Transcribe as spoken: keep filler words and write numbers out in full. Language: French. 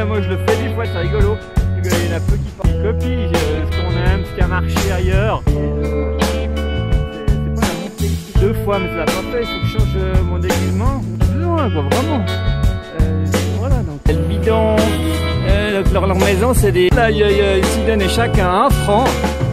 moi je le fais des fois, c'est rigolo. Il y en a peu qui partent copie, ce qu'on aime, ce qui a marché ailleurs. C'est pas la montée ici deux fois, mais ça l'a pas fait. Il faut que je change mon déguisement. Besoin, quoi, vraiment. Euh, voilà, donc. Le bidon, euh, leur, leur maison, c'est des. Là, ils s'y donnent chacun un franc.